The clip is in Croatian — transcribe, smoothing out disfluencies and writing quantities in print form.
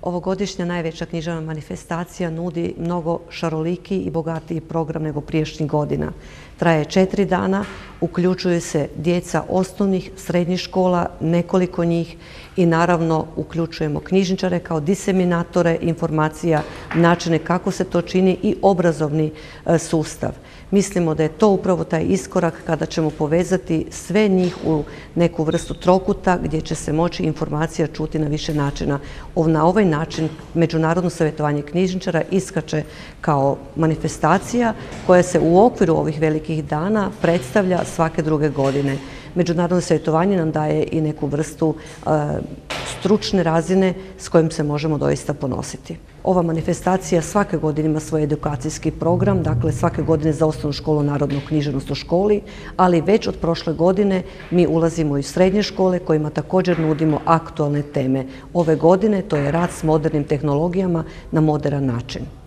Ovogodišnja najveća književna manifestacija nudi mnogo šaroliki i bogatiji program nego prijašnjih godina. Traje 4 dana, uključuju se djeca osnovnih, srednjih škola, nekoliko njih i naravno uključujemo knjižničare kao diseminatore informacija, načine kako se to čini i obrazovni sustav. Mislimo da je to upravo taj iskorak kada ćemo povezati sve njih u neku vrstu trokuta gdje će se moći informacija čuti na više načina. Na ovaj način Međunarodno savjetovanje knjižničara iskače kao manifestacija koja se u okviru ovih velikih dana predstavlja svake druge godine. Međunarodno savjetovanje nam daje i neku vrstu stručne razine s kojim se možemo doista ponositi. Ova manifestacija svake godine ima svoj edukacijski program, dakle svake godine za osnovnu školu narodnu književnost u školi, ali već od prošle godine mi ulazimo i u srednje škole kojima također nudimo aktualne teme. Ove godine to je rad s modernim tehnologijama na moderan način.